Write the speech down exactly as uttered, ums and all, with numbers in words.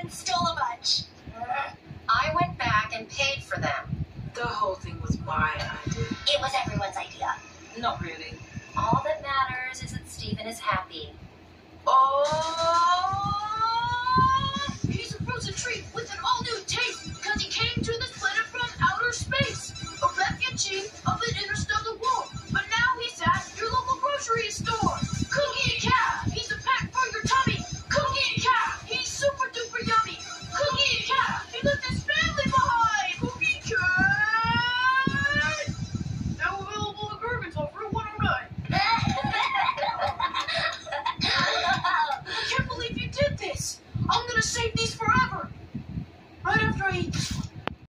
and stole a bunch. I went back and paid for them. The whole thing was my idea. It was everyone's idea. Not really. All that matters is that Stephen is happy.